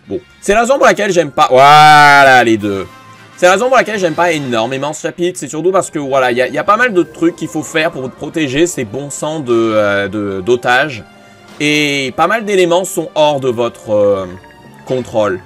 Bon. C'est la raison pour laquelle j'aime pas... Voilà, les deux. C'est la raison pour laquelle j'aime pas énormément ce chapitre. C'est surtout parce que, voilà, il y a pas mal de trucs qu'il faut faire pour protéger ces bons sangs d'otages. Et pas mal d'éléments sont hors de votre contrôle.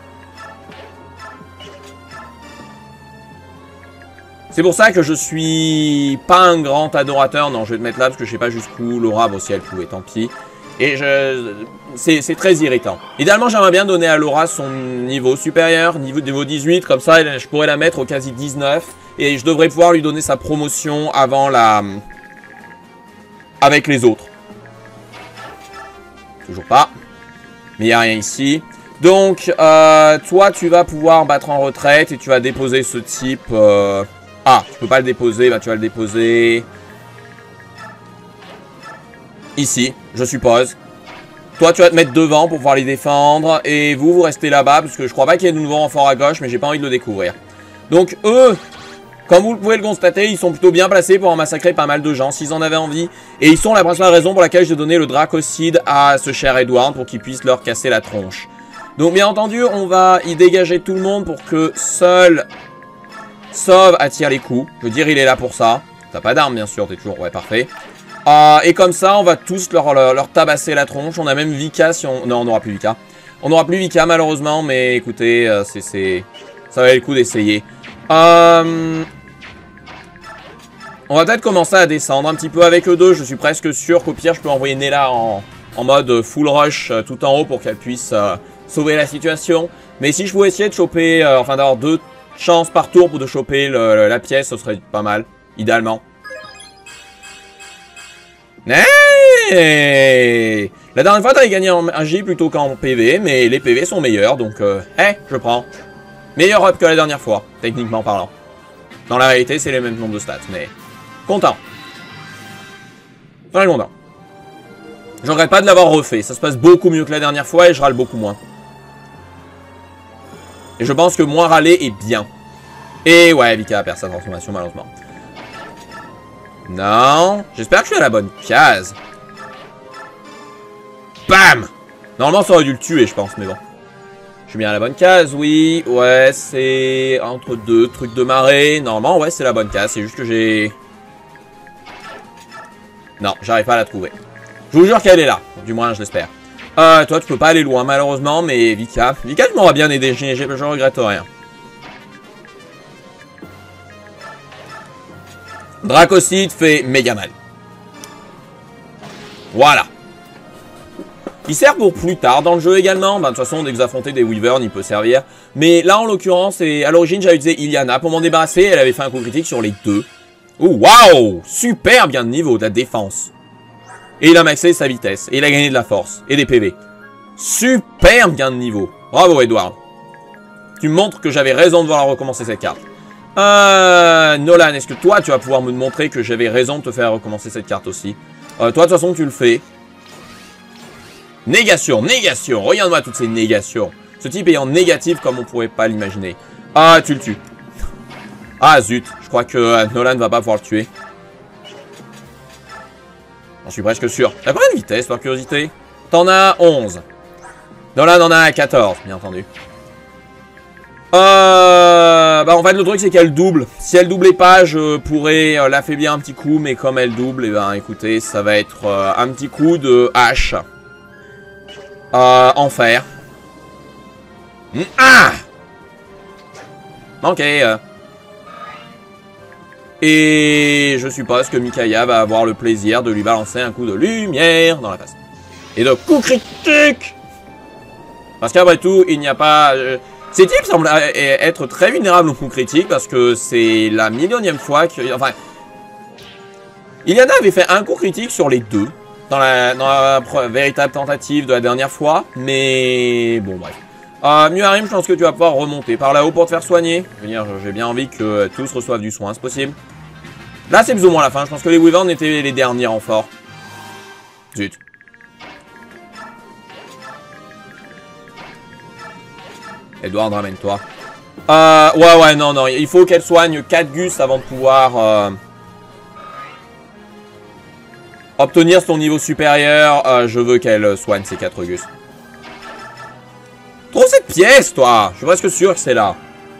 C'est pour ça que je suis pas un grand adorateur. Non, je vais te mettre là parce que je sais pas jusqu'où Laura, bon si elle pouvait, tant pis. Et c'est très irritant. Idéalement, j'aimerais bien donner à Laura son niveau supérieur, niveau 18. Comme ça, je pourrais la mettre au quasi 19. Et je devrais pouvoir lui donner sa promotion avant la... avec les autres. Toujours pas. Mais il n'y a rien ici. Donc, toi, tu vas pouvoir battre en retraite et tu vas déposer ce type... Ah, tu peux pas le déposer, bah tu vas le déposer... Ici, je suppose. Toi, tu vas te mettre devant pour pouvoir les défendre. Et vous, vous restez là-bas, parce que je crois pas qu'il y ait de nouveaux renforts à gauche, mais j'ai pas envie de le découvrir. Donc, eux, comme vous pouvez le constater, ils sont plutôt bien placés pour en massacrer pas mal de gens, s'ils en avaient envie. Et ils sont la principale raison pour laquelle j'ai donné le Dracocide à ce cher Edward, pour qu'il puisse leur casser la tronche. Donc, bien entendu, on va y dégager tout le monde pour que seul... Sauve attire les coups. Je veux dire, il est là pour ça. T'as pas d'arme, bien sûr, t'es toujours... Ouais, parfait. Et comme ça, on va tous leur tabasser la tronche. On a même Vika si on... Non, on n'aura plus Vika. On n'aura plus Vika, malheureusement. Mais écoutez, ça valait le coup d'essayer. On va peut-être commencer à descendre un petit peu avec eux deux. Je suis presque sûr qu'au pire, je peux envoyer Nella en mode full rush tout en haut pour qu'elle puisse sauver la situation. Mais si je pouvais essayer de choper... enfin, d'avoir 2 chances par tour pour de choper la pièce, ce serait pas mal, idéalement. Hey, la dernière fois, t'avais gagné en J plutôt qu'en PV, mais les PV sont meilleurs, donc je prends. Meilleur up que la dernière fois, techniquement parlant. Dans la réalité, c'est les mêmes nombres de stats, mais content. Très content. Je regrette pas de l'avoir refait, ça se passe beaucoup mieux que la dernière fois et je râle beaucoup moins. Et je pense que moins râler est bien. Et ouais, Vika perd sa transformation malheureusement. Non, j'espère que je suis à la bonne case. Bam! Normalement ça aurait dû le tuer je pense, mais bon. Je suis bien à la bonne case, oui. Ouais, c'est entre 2 trucs de marée. Normalement, ouais, c'est la bonne case, c'est juste que j'ai... Non, j'arrive pas à la trouver. Je vous jure qu'elle est là, du moins je l'espère. Toi, tu peux pas aller loin, malheureusement, mais Vika, tu m'auras bien aidé, je regrette rien. Dracocide fait méga mal. Voilà. Il sert pour plus tard dans le jeu également. Bah, de toute façon, dès que vous affrontez des Wyverns, il peut servir. Mais là, en l'occurrence, à l'origine, j'avais utilisé Iliana pour m'en débarrasser. Elle avait fait un coup critique sur les 2. Oh, waouh! Super bien de niveau, de la défense. Et il a maxé sa vitesse. Et il a gagné de la force. Et des PV. Super bien de niveau. Bravo, Edward. Tu me montres que j'avais raison de vouloir recommencer cette carte. Nolan, est-ce que toi, tu vas pouvoir me montrer que j'avais raison de te faire recommencer cette carte aussi? Toi, de toute façon, tu le fais. Négation, négation. Regarde-moi toutes ces négations. Ce type est en négatif comme on pourrait pas l'imaginer. Ah, tu le tues. Ah, zut. Je crois que Nolan va pas pouvoir le tuer. J'en suis presque sûr. T'as combien de vitesse, par curiosité? T'en as 11. Nolan en a 14, bien entendu. Bah en fait le truc c'est qu'elle double. Si elle doublait pas je pourrais l'affaiblir un petit coup. Mais comme elle double, et ben écoutez, ça va être un petit coup de hache. Enfer. Ah ok. Et je suppose que Micaiah va avoir le plaisir de lui balancer un coup de lumière dans la face. Et de coup critique. Parce qu'après tout, il n'y a pas... Ces types semblent être très vulnérables au coup critique parce que c'est la millionième fois que... Enfin... Iliana avait fait un coup critique sur les 2 dans la véritable tentative de la dernière fois. Mais... Bon, bref. Muharim, je pense que tu vas pouvoir remonter par là-haut pour te faire soigner. Je veux dire, j'ai bien envie que tous reçoivent du soin, c'est possible. Là, c'est plus ou moins la fin. Je pense que les Wyverns étaient les derniers renforts. Zut. Edward, ramène-toi. Ouais, non. Il faut qu'elle soigne 4 Gus avant de pouvoir obtenir son niveau supérieur. Je veux qu'elle soigne ses 4 Gus. Trouve cette pièce, toi. Je suis presque sûr que c'est là.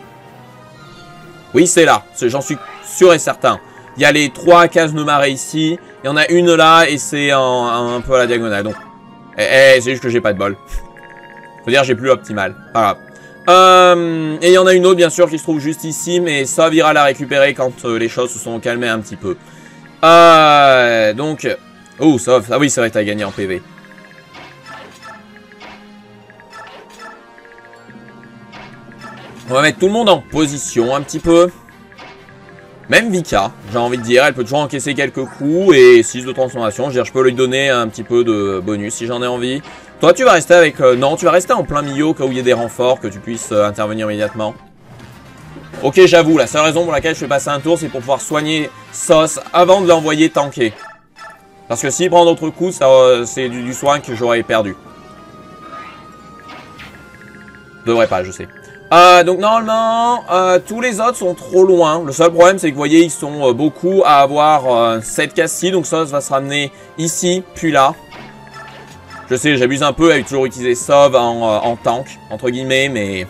Oui, c'est là. J'en suis sûr et certain. Il y a les 3 cases de marée ici. Il y en a une là et c'est un peu à la diagonale. Donc, c'est juste que j'ai pas de bol. Faut dire, j'ai plus l'optimal. Pas grave. Et il y en a une autre, bien sûr, qui se trouve juste ici. Mais Sov ira la récupérer quand les choses se sont calmées un petit peu. Donc... Oh, Sov. Ah oui, c'est vrai, t'as gagné en PV. On va mettre tout le monde en position un petit peu. Même Vika, j'ai envie de dire, elle peut toujours encaisser quelques coups. Et 6 de transformation, je veux dire, je peux lui donner un petit peu de bonus si j'en ai envie. Toi, tu vas rester avec... non, tu vas rester en plein milieu au cas où il y ait des renforts, que tu puisses intervenir immédiatement. Ok, j'avoue, la seule raison pour laquelle je fais passer un tour, c'est pour pouvoir soigner Sos avant de l'envoyer tanker. Parce que s'il prend d'autres coups, c'est du soin que j'aurais perdu. Devrait pas, je sais. Donc normalement, tous les autres sont trop loin. Le seul problème, c'est que vous voyez, ils sont beaucoup à avoir cette case-ci. Donc ça va se ramener ici, puis là. Je sais, j'abuse un peu avec toujours utiliser Sov en tank, entre guillemets, mais...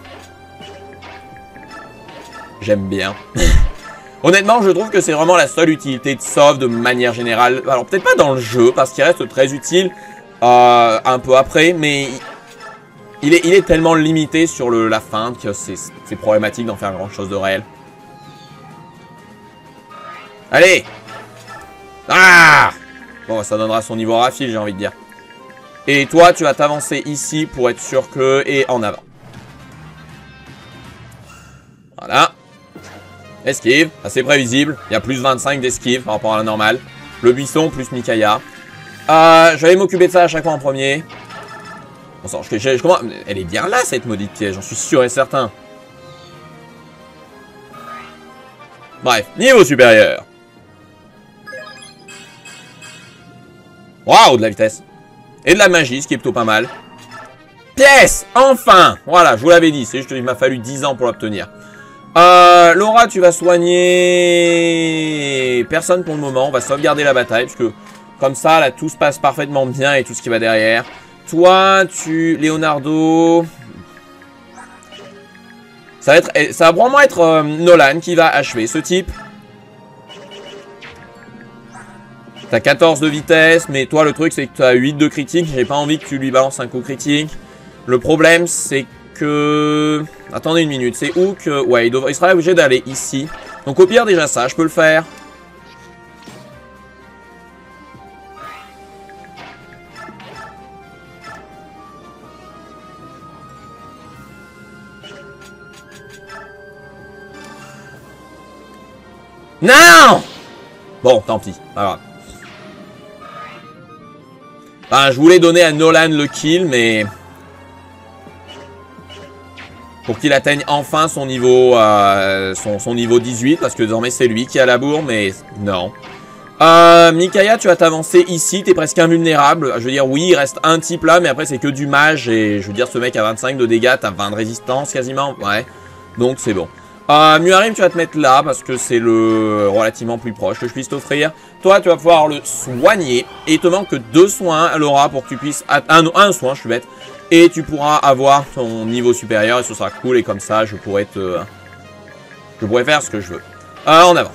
J'aime bien. Honnêtement, je trouve que c'est vraiment la seule utilité de Sov de manière générale. Alors peut-être pas dans le jeu, parce qu'il reste très utile un peu après, mais... Il est tellement limité sur la fin que c'est problématique d'en faire grand chose de réel. Allez! Ah! Bon, ça donnera son niveau rafile, j'ai envie de dire. Et toi, tu vas t'avancer ici pour être sûr que... Et en avant. Voilà. Esquive, assez prévisible. Il y a plus 25 d'esquive par rapport à la normale. Le buisson plus Micaiah. Je vais aller m'occuper de ça à chaque fois en premier. Bon, elle est bien là, cette maudite piège, j'en suis sûr et certain. Bref, niveau supérieur. Waouh, de la vitesse. Et de la magie, ce qui est plutôt pas mal. Pièce, enfin. Voilà, je vous l'avais dit, c'est juste qu'il m'a fallu 10 ans pour l'obtenir. Laura, tu vas soigner... Personne pour le moment, on va sauvegarder la bataille, parce que comme ça, là, tout se passe parfaitement bien et tout ce qui va derrière. Toi, Leonardo... Ça va probablement être Nolan qui va achever ce type. T'as 14 de vitesse, mais toi, le truc, c'est que tu as 8 de critique. J'ai pas envie que tu lui balances un coup critique. Le problème, c'est que... Attendez une minute, c'est où que... Ouais, il sera obligé d'aller ici. Donc au pire, déjà ça, je peux le faire. Non! Bon, tant pis, pas grave. Enfin, je voulais donner à Nolan le kill, mais... Pour qu'il atteigne enfin son niveau, son niveau 18, parce que désormais c'est lui qui a la bourre, mais non. Micaiah, tu vas t'avancer ici, t'es presque invulnérable. Je veux dire, oui, il reste un type là, mais après c'est que du mage, et je veux dire, ce mec a 25 de dégâts, t'as 20 de résistance quasiment, ouais. Donc c'est bon. Muharim, tu vas te mettre là, parce que c'est le relativement plus proche que je puisse t'offrir. Toi, tu vas pouvoir le soigner, et il te manque que 2 soins, Laura, pour que tu puisses... Un soin, je suis bête. Et tu pourras avoir ton niveau supérieur, et ce sera cool, et comme ça, je pourrais faire ce que je veux. En avant.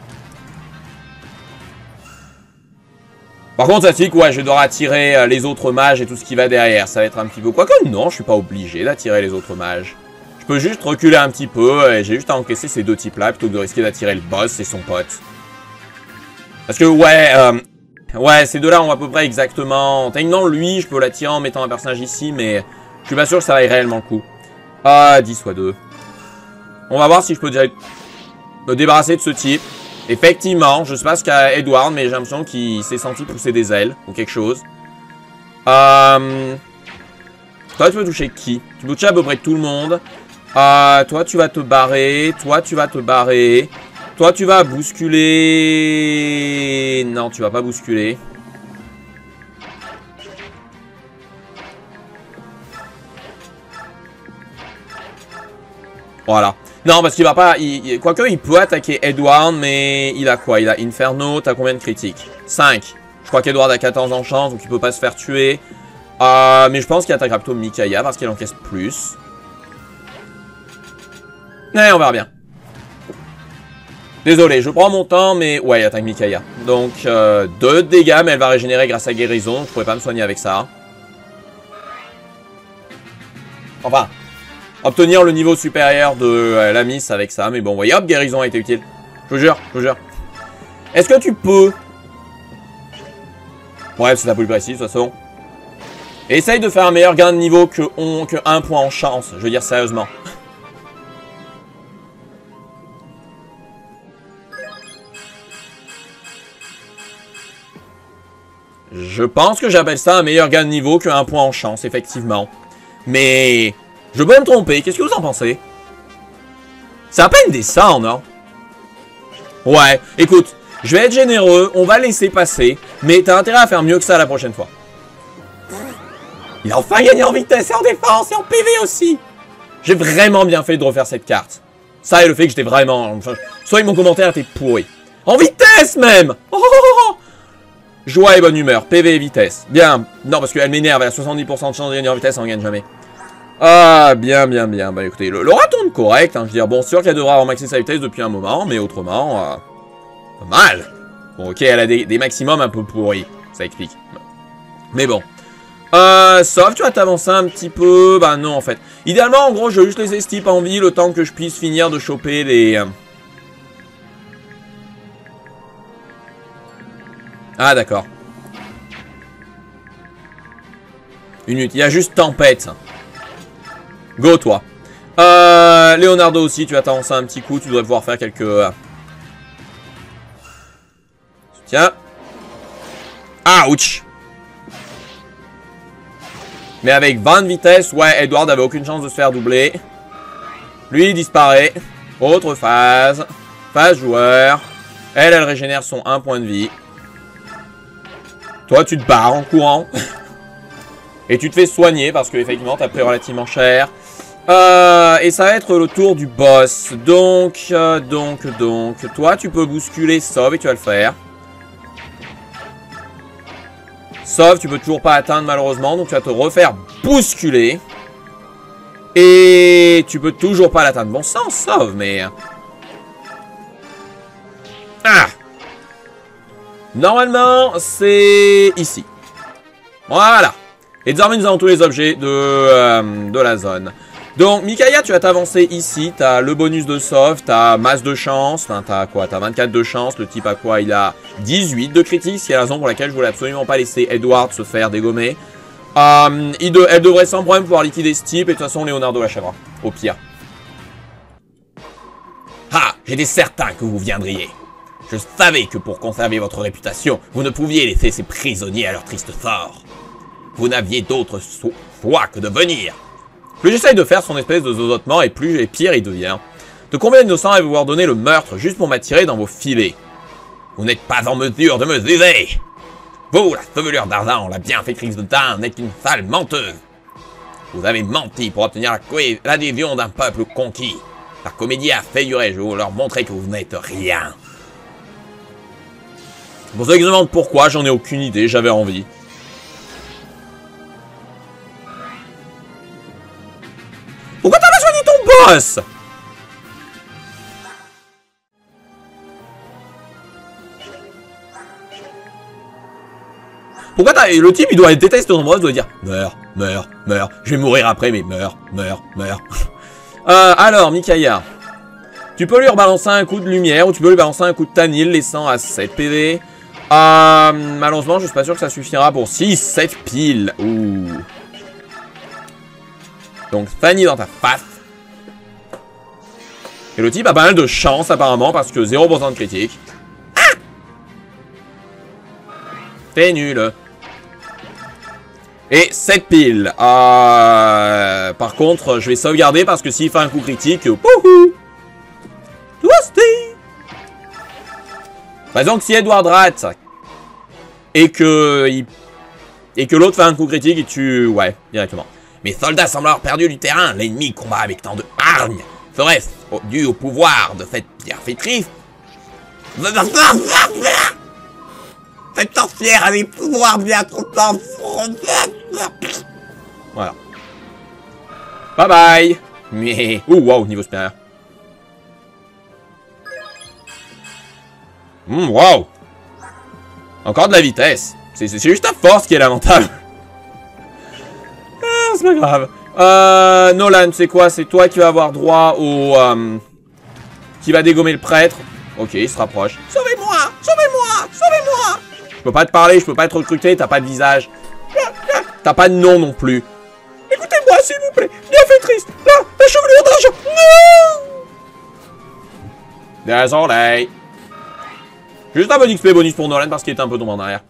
Par contre, ça dit que ouais, je vais devoir attirer les autres mages et tout ce qui va derrière. Ça va être un petit peu... Quoique non, je suis pas obligé d'attirer les autres mages. Je peux juste reculer un petit peu et j'ai juste à encaisser ces 2 types-là plutôt que de risquer d'attirer le boss et son pote. Parce que ouais, ouais, ces 2-là ont à peu près exactement... Techniquement, lui, je peux l'attirer en mettant un personnage ici, mais je suis pas sûr que ça vaille réellement le coup. 10 fois 2. On va voir si je peux déjà me débarrasser de ce type. Effectivement, je sais pas ce qu'a Edward, mais j'ai l'impression qu'il s'est senti pousser des ailes ou quelque chose. Toi, tu peux toucher qui? Tu peux toucher à peu près tout le monde. Toi, tu vas te barrer. Toi, tu vas te barrer. Toi, tu vas bousculer... Non, tu vas pas bousculer. Voilà. Non, parce qu'il va pas... Quoique, il peut attaquer Edward, mais il a quoi? Il a Inferno. T'as combien de critiques? 5. Je crois qu'Edward a 14 en chance, donc il peut pas se faire tuer. Mais je pense qu'il attaquera plutôt Micaiah parce qu'elle encaisse plus. Mais on verra bien. Désolé, je prends mon temps, mais ouais, il attaque Micaiah. Donc, 2 dégâts, mais elle va régénérer grâce à guérison. Je pourrais pas me soigner avec ça. Enfin, obtenir le niveau supérieur de la miss avec ça. Mais bon, vous voyez, hop, guérison a été utile. Je vous jure, je vous jure. Est-ce que tu peux... Bref, c'est la plus précise, de toute façon. Essaye de faire un meilleur gain de niveau que 1 point en chance. Je veux dire, sérieusement. Je pense que j'appelle ça un meilleur gain de niveau que 1 point en chance, effectivement. Mais... je peux me tromper, qu'est-ce que vous en pensez? C'est à peine des cents, non? Ouais, écoute, je vais être généreux, on va laisser passer, mais t'as intérêt à faire mieux que ça la prochaine fois. Il a enfin gagné en vitesse et en défense et en PV aussi. J'ai vraiment bien fait de refaire cette carte. Ça et le fait que j'étais vraiment... Enfin, soit mon commentaire était pourri. En vitesse même. Oh, oh, oh. Joie et bonne humeur, PV et vitesse. Bien. Non, parce qu'elle m'énerve, elle a 70% de chance de gagner en vitesse, on ne gagne jamais. Ah, bien, bien, bien. Bah écoutez, Laura tourne correct. Hein. Je veux dire, bon, sûr qu'elle devrait avoir maxé sa vitesse depuis un moment, mais autrement, pas mal. Bon, ok, elle a des maximums un peu pourris. Ça explique. Mais bon. Sauf, tu vas t'avancer un petit peu. Bah non, en fait. Idéalement, en gros, je vais juste laisser Steep en vie le temps que je puisse finir de choper les... Ah, d'accord. Une minute. Il y a juste Tempête. Go, toi. Leonardo aussi, tu vas t'avancer un petit coup. Tu devrais pouvoir faire quelques... Tiens. Ouch. Mais avec 20 de vitesse, ouais, Edward avait aucune chance de se faire doubler. Lui, il disparaît. Autre phase. Phase joueur. Elle régénère son 1 point de vie. Toi, tu te barres en courant. Et tu te fais soigner parce que effectivement, t'as pris relativement cher. Et ça va être le tour du boss. Donc, toi, tu peux bousculer Sauve et tu vas le faire. Sauve, tu peux toujours pas atteindre malheureusement, donc tu vas te refaire bousculer. Et tu peux toujours pas l'atteindre. Bon sang, Sauve, mais... Ah! Normalement, c'est ici. Voilà. Et désormais, nous avons tous les objets de la zone. Donc, Micaiah, tu vas t'avancer ici. T'as le bonus de Sauve, t'as masse de chance. Enfin, t'as quoi? T'as 24 de chance. Le type a quoi? Il a 18 de critique. C'est la raison pour laquelle je voulais absolument pas laisser Edward se faire dégommer. Elle devrait sans problème pouvoir liquider ce type. Et de toute façon, Leonardo l'achèvera. Au pire. Ah, j'étais certain que vous viendriez. Je savais que pour conserver votre réputation, vous ne pouviez laisser ces prisonniers à leur triste sort. Vous n'aviez d'autre choix que de venir. Plus j'essaye de faire son espèce de zozotement, et pire il devient. De combien d'innocents avez-vous ordonné le meurtre juste pour m'attirer dans vos filets? Vous n'êtes pas en mesure de me juger. Vous, la chevelure d'argent, la bienfaitrice de temps, n'êtes qu'une sale menteuse. Vous avez menti pour obtenir l'adhésion d'un peuple conquis. La comédie a fait durer, je vais vous leur montrer que vous n'êtes rien. Pour ceux qui se demandent pourquoi, j'en ai aucune idée, j'avais envie. Pourquoi t'as pas soigné ton boss? Pourquoi t'as... Le type, il doit détester ton boss, il doit dire meurs, meurs, meurs. Je vais mourir après, mais meurs, meurs, meurs. Alors, Micaiah. Tu peux lui rebalancer un coup de lumière ou tu peux lui balancer un coup de Tanil, laissant à 7 PV. Malheureusement, je suis pas sûr que ça suffira pour 6, 7 piles. Ouh. Donc, Fanny dans ta face. Et le type a pas mal de chance, apparemment, parce que 0% de critique. Ah! T'es nul. Et 7 piles. Par contre, je vais sauvegarder parce que s'il fait un coup critique... Wouhou! Par exemple, si Edward rate et que l'autre fait un coup critique, il tue... Ouais, directement. Mes soldats semblent avoir perdu du terrain. L'ennemi combat avec tant de hargne. Serait-ce dû au pouvoir de cette bienfaitrice? Cette sorcière a des pouvoirs bien trop forts. Voilà. Bye bye. Mais... Ouh, wow, niveau supérieur. Wow. Encore de la vitesse. C'est juste ta force qui est lamentable. Ah, c'est pas grave. Nolan, c'est quoi? C'est toi qui vas avoir droit au... qui va dégommer le prêtre. Ok, il se rapproche. Sauvez-moi! Sauvez-moi! Sauvez-moi! Je peux pas te parler, je peux pas te recruter, t'as pas de visage. T'as pas de nom non plus. Écoutez-moi, s'il vous plaît. Bien fait triste. Là, la chevelure d'argent. Non! Désolé. Juste un bon XP bonus pour Nolan parce qu'il est un peu tombé en arrière.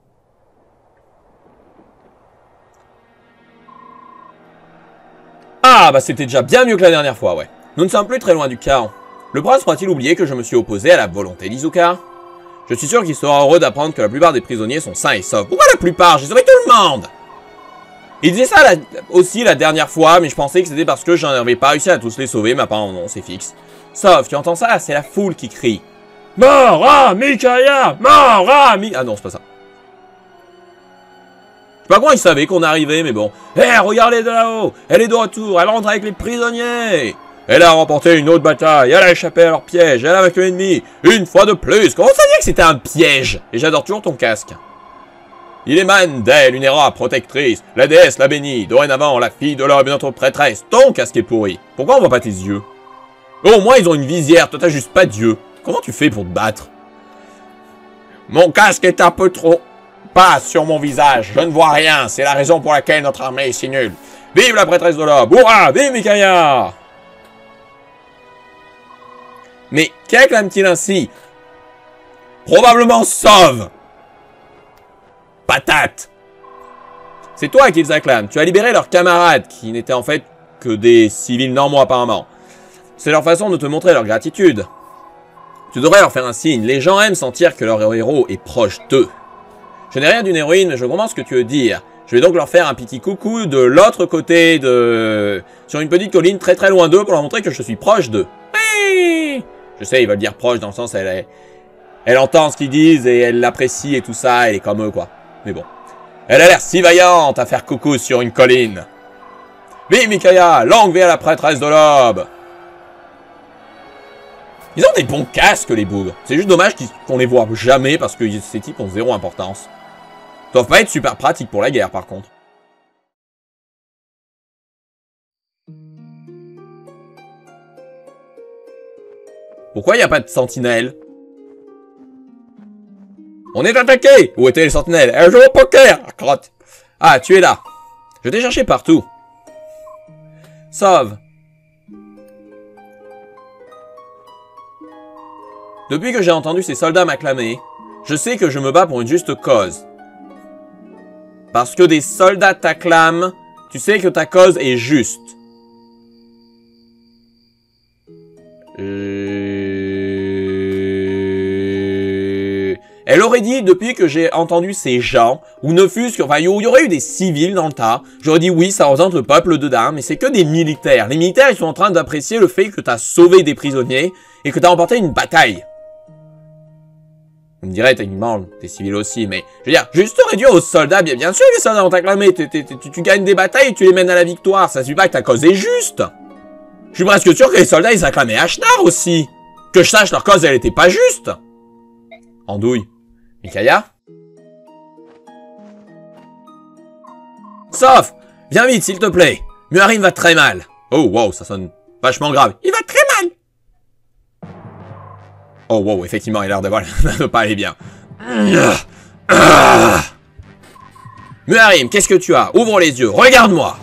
Ah, bah c'était déjà bien mieux que la dernière fois, ouais. Nous ne sommes plus très loin du chaos. Le prince pourra-t-il oublier que je me suis opposé à la volonté d'Izuka? Je suis sûr qu'il sera heureux d'apprendre que la plupart des prisonniers sont sains et saufs. Pourquoi la plupart? J'ai sauvé tout le monde! Il disait ça aussi la dernière fois, mais je pensais que c'était parce que j'en avais pas réussi à tous les sauver, mais apparemment non, c'est fixe. Sauf, tu entends ça? C'est la foule qui crie. Mort à Mikaya! Mort à Mi... Ah non, c'est pas ça. Je sais pas comment ils savaient qu'on arrivait, mais bon. Hé, regardez de là-haut! Elle est de retour, elle rentre avec les prisonniers! Elle a remporté une autre bataille, elle a échappé à leur piège, elle a vaincu l'ennemi, une fois de plus! Comment ça dire que c'était un piège? Et j'adore toujours ton casque. Il émane d'elle une era protectrice, la déesse l'a bénie, dorénavant la fille de l'homme est notre prêtresse. Ton casque est pourri. Pourquoi on voit pas tes yeux? Au moins ils ont une visière, toi t'as juste pas d'yeux. Comment tu fais pour te battre? Mon casque est un peu trop... pas sur mon visage, je ne vois rien, c'est la raison pour laquelle notre armée est si nulle. Vive la prêtresse de l'aube! Hurrah! Vive Mikaya! Mais qu'acclame-t-il ainsi? Probablement sauve! Patate! C'est toi qu'ils acclament. Tu as libéré leurs camarades, qui n'étaient en fait que des civils normaux apparemment. C'est leur façon de te montrer leur gratitude. Tu devrais leur faire un signe. Les gens aiment sentir que leur héros est proche d'eux. Je n'ai rien d'une héroïne, mais je comprends ce que tu veux dire. Je vais donc leur faire un petit coucou de l'autre côté de... sur une petite colline très très loin d'eux pour leur montrer que je suis proche d'eux. Oui. Je sais, ils veulent dire proche dans le sens elle entend ce qu'ils disent et elle l'apprécie et tout ça, elle est comme eux quoi. Mais bon. Elle a l'air si vaillante à faire coucou sur une colline. Vive Mikaya, longue vie à la prêtresse de l'aube. Ils ont des bons casques les bougres. C'est juste dommage qu'on les voit jamais parce que ces types ont zéro importance. Ils doivent pas être super pratiques pour la guerre par contre. Pourquoi il n'y a pas de sentinelle? On est attaqué! Où étaient les sentinelles? Elle joue au poker! Crotte! Ah, tu es là. Je t'ai cherché partout. Sauve. Depuis que j'ai entendu ces soldats m'acclamer, je sais que je me bats pour une juste cause. Parce que des soldats t'acclament, tu sais que ta cause est juste. Elle aurait dit, depuis que j'ai entendu ces gens, ou ne fût-ce que... Enfin, il y aurait eu des civils dans le tas. J'aurais dit, oui, ça représente le peuple de Dame, mais c'est que des militaires. Les militaires, ils sont en train d'apprécier le fait que t'as sauvé des prisonniers et que t'as remporté une bataille. Vous me direz, techniquement, t'es civil aussi, mais... Je veux dire, juste t'aurais dit aux soldats, bien sûr les soldats vont t'acclamer, tu gagnes des batailles et tu les mènes à la victoire. Ça suffit pas que ta cause est juste. Je suis presque sûr que les soldats, ils acclamaient Ashnar aussi. Que je sache, leur cause, elle était pas juste. Andouille. Mikaya? Sauf! Viens vite, s'il te plaît. Muharim va très mal. Oh, wow, ça sonne vachement grave. Il va très mal. Oh, wow, effectivement, il a l'air d'avoir de pas aller bien. Muharim, qu'est-ce que tu as? Ouvre les yeux, regarde-moi.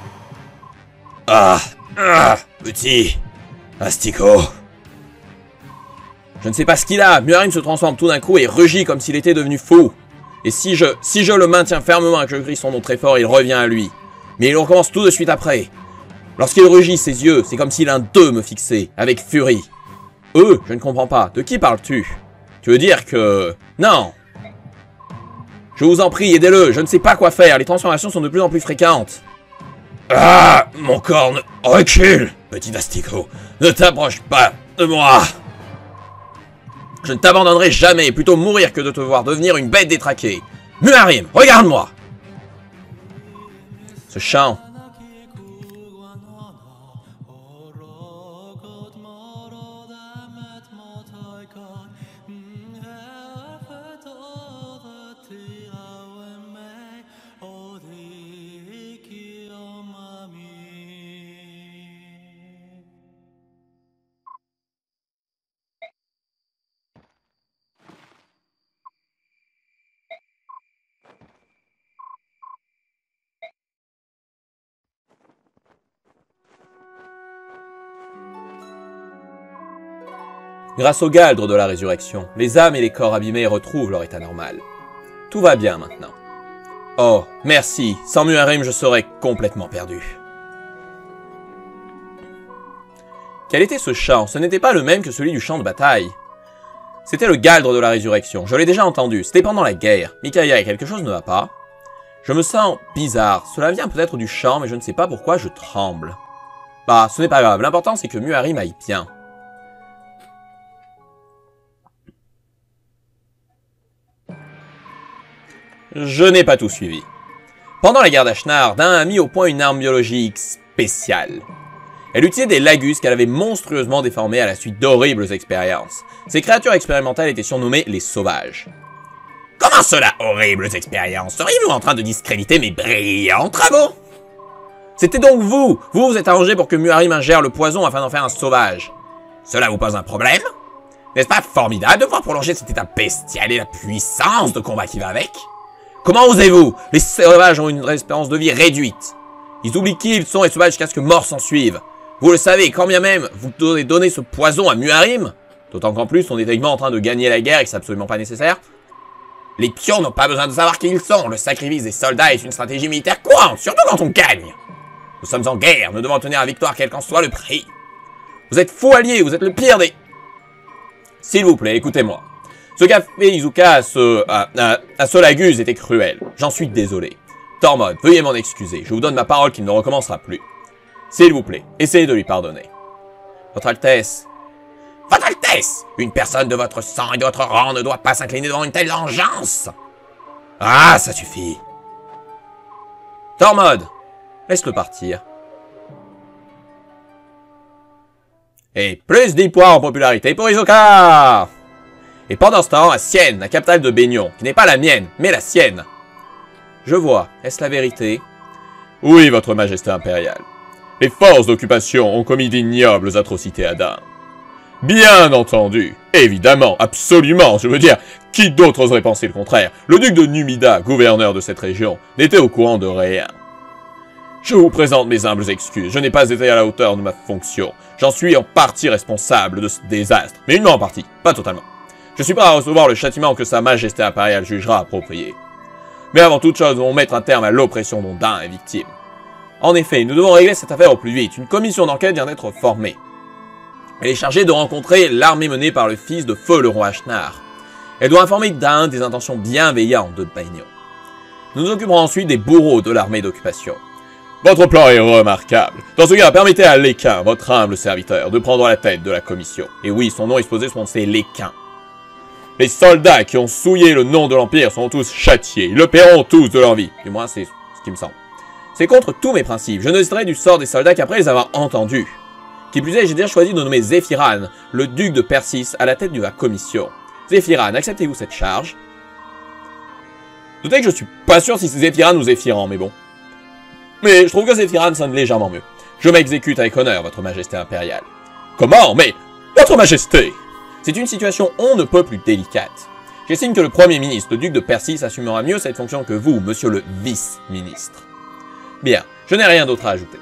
Petit asticot. Je ne sais pas ce qu'il a. Muharim se transforme tout d'un coup et rugit comme s'il était devenu fou. Et si je le maintiens fermement et que je crie son nom très fort, il revient à lui. Mais il recommence tout de suite après. Lorsqu'il rugit, ses yeux, c'est comme si l'un d'eux me fixait, avec furie. Eux, je ne comprends pas. De qui parles-tu? Tu veux dire que... Non. Je vous en prie, aidez-le. Je ne sais pas quoi faire. Les transformations sont de plus en plus fréquentes. Ah, mon corps recule, petit asticot. Ne t'approche pas de moi. Je ne t'abandonnerai jamais, plutôt mourir que de te voir devenir une bête détraquée. Muharim, regarde-moi! Ce chant. Grâce au galdre de la résurrection, les âmes et les corps abîmés retrouvent leur état normal. Tout va bien maintenant. Oh, merci, sans Muharim je serais complètement perdu. Quel était ce chant? Ce n'était pas le même que celui du champ de bataille. C'était le galdre de la résurrection, je l'ai déjà entendu, c'était pendant la guerre. Micaiah, quelque chose ne va pas? Je me sens bizarre, cela vient peut-être du chant, mais je ne sais pas pourquoi je tremble. Bah, ce n'est pas grave, l'important c'est que Muharim aille bien. Je n'ai pas tout suivi. Pendant la guerre d'Ashnar, Dain a mis au point une arme biologique spéciale. Elle utilisait des lagus qu'elle avait monstrueusement déformés à la suite d'horribles expériences. Ces créatures expérimentales étaient surnommées les sauvages. Comment cela, horribles expériences? Seriez-vous en train de discréditer mes brillants travaux? C'était donc vous! Vous êtes arrangé pour que Muharim ingère le poison afin d'en faire un sauvage. Cela vous pose un problème? N'est-ce pas formidable de voir prolonger cet état bestial et la puissance de combat qui va avec? Comment osez-vous? Les sauvages ont une espérance de vie réduite. Ils oublient qui ils sont et sauvages jusqu'à ce que mort s'en suive. Vous le savez, quand bien même vous devez donner ce poison à Muharim, d'autant qu'en plus on est techniquement en train de gagner la guerre et que c'est absolument pas nécessaire. Les pions n'ont pas besoin de savoir qui ils sont. Le sacrifice des soldats est une stratégie militaire courante, surtout quand on gagne. Nous sommes en guerre, nous devons obtenir la victoire quel qu'en soit le prix. Vous êtes faux alliés, vous êtes le pire des... S'il vous plaît, écoutez-moi. Ce qu'a fait Izuka à ce Lagus était cruel. J'en suis désolé. Tormod, veuillez m'en excuser. Je vous donne ma parole qu'il ne recommencera plus. S'il vous plaît, essayez de lui pardonner. Votre Altesse. Votre Altesse! Une personne de votre sang et de votre rang ne doit pas s'incliner devant une telle vengeance! Ah, ça suffit. Tormod, laisse-le partir. Et plus 10 points en popularité pour Izuka! Et pendant ce temps, à Sienne, la capitale de Baignon, qui n'est pas la mienne, mais la sienne. Je vois, est-ce la vérité? Oui, votre majesté impériale. Les forces d'occupation ont commis d'ignobles atrocités à Dain. Bien entendu, évidemment, absolument, je veux dire, qui d'autre oserait penser le contraire? Le duc de Numida, gouverneur de cette région, n'était au courant de rien. Je vous présente mes humbles excuses, je n'ai pas été à la hauteur de ma fonction. J'en suis en partie responsable de ce désastre, mais uniquement en partie, pas totalement. Je suis prêt à recevoir le châtiment que sa majesté impériale jugera approprié. Mais avant toute chose, nous devons mettre un terme à l'oppression dont Dain est victime. En effet, nous devons régler cette affaire au plus vite. Une commission d'enquête vient d'être formée. Elle est chargée de rencontrer l'armée menée par le fils de feu le roi Ashnar. Elle doit informer Dain des intentions bienveillantes de Baignon. Nous nous occuperons ensuite des bourreaux de l'armée d'occupation. Votre plan est remarquable. Dans ce cas, permettez à Léquin, votre humble serviteur, de prendre la tête de la commission. Et oui, son nom est supposé se prononcer Léquin. Les soldats qui ont souillé le nom de l'Empire sont tous châtiés. Ils le paieront tous de leur vie. Du moins, c'est ce qui me semble. C'est contre tous mes principes. Je ne serai du sort des soldats qu'après les avoir entendus. Qui plus est, j'ai déjà choisi de nommer Zéphiran, le duc de Persis, à la tête de la commission. Zéphiran, acceptez-vous cette charge? Notez que je suis pas sûr si c'est Zéphiran ou Zéphiran, mais bon. Mais je trouve que Zéphiran sonne légèrement mieux. Je m'exécute avec honneur, votre majesté impériale. Comment? Mais, votre majesté! C'est une situation on ne peut plus délicate. J'estime que le Premier ministre, le duc de Persis, assumera mieux cette fonction que vous, monsieur le vice-ministre. Bien, je n'ai rien d'autre à ajouter.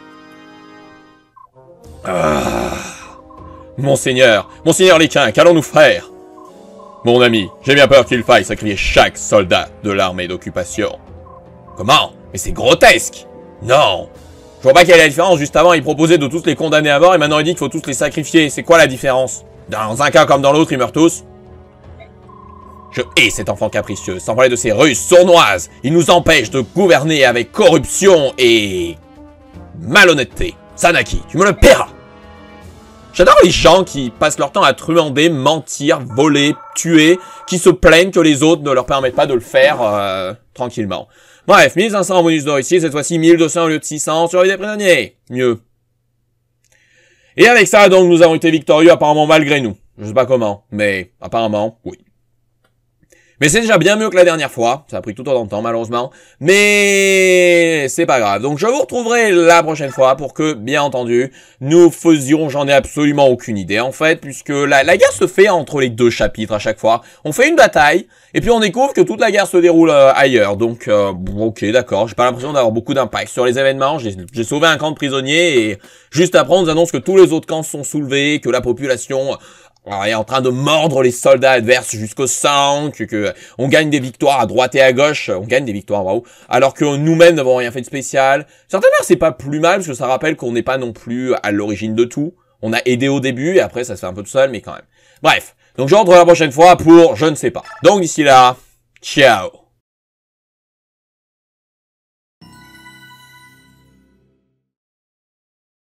Ah. Monseigneur Léquin, qu'allons-nous faire? Mon ami, j'ai bien peur qu'il faille sacrifier chaque soldat de l'armée d'occupation. Comment? Mais c'est grotesque! Non! Je vois pas quelle est la différence, juste avant il proposait de tous les condamner à mort et maintenant il dit qu'il faut tous les sacrifier. C'est quoi la différence? Dans un cas comme dans l'autre, ils meurent tous. Je hais cet enfant capricieux, sans parler de ses ruses sournoises. Il nous empêche de gouverner avec corruption et... malhonnêteté. Sanaki, tu me le paieras. J'adore les gens qui passent leur temps à truander, mentir, voler, tuer, qui se plaignent que les autres ne leur permettent pas de le faire tranquillement. Bref, 1500 en bonus d'or ici, cette fois-ci 1200 au lieu de 600, survie des prisonniers. Mieux. Et avec ça, donc, nous avons été victorieux apparemment malgré nous. Je sais pas comment, mais apparemment, oui. Mais c'est déjà bien mieux que la dernière fois. Ça a pris tout autant de temps, malheureusement. Mais c'est pas grave. Donc je vous retrouverai la prochaine fois pour que, bien entendu, nous faisions, j'en ai absolument aucune idée, en fait, puisque la guerre se fait entre les deux chapitres à chaque fois. On fait une bataille, et puis on découvre que toute la guerre se déroule ailleurs. Donc, ok, d'accord. J'ai pas l'impression d'avoir beaucoup d'impact sur les événements. J'ai sauvé un camp de prisonniers, et juste après, on nous annonce que tous les autres camps sont soulevés, que la population est en train de mordre les soldats adverses jusqu'au sang, que on gagne des victoires à droite et à gauche, on gagne des victoires, waouh, alors que nous-mêmes n'avons rien fait de spécial. Certainement, c'est pas plus mal, parce que ça rappelle qu'on n'est pas non plus à l'origine de tout. On a aidé au début, et après ça se fait un peu tout seul, mais quand même. Bref, donc je rentre la prochaine fois pour je ne sais pas. Donc d'ici là, ciao.